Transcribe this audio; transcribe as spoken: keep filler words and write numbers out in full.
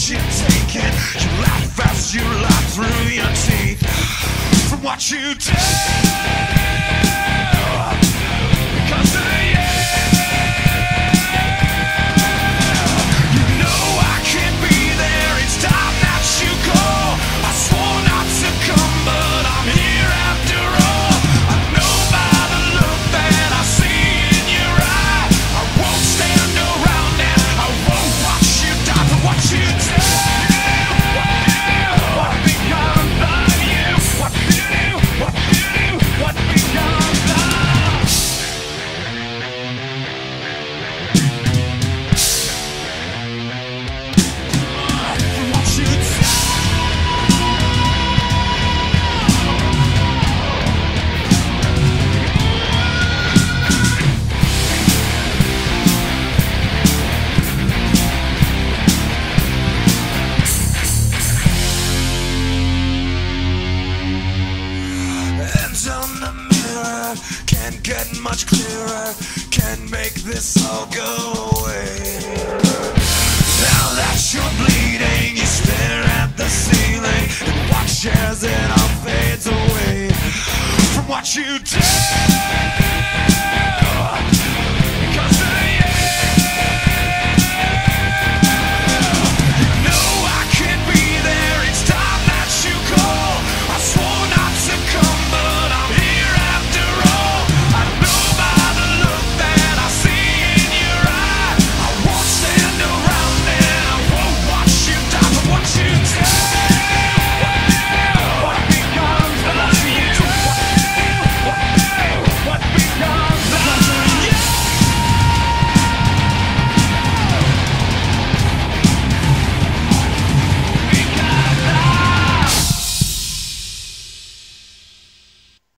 what you're taking. You laugh as you laugh through your teeth. From what you do, because of you. You know I can't be there, it's time that you go. I swore not to come, but I'm here after all. I know by the look that I see in your eye, I won't stand around and I won't watch you die for what you do. What becomes of you? What you do? What you do? What becomes of? What you do? Hands on the mirror, can't get much clearer, can't make this all go away. Now that you're bleeding, you stare at the ceiling and watch as it all fades away. From what you do,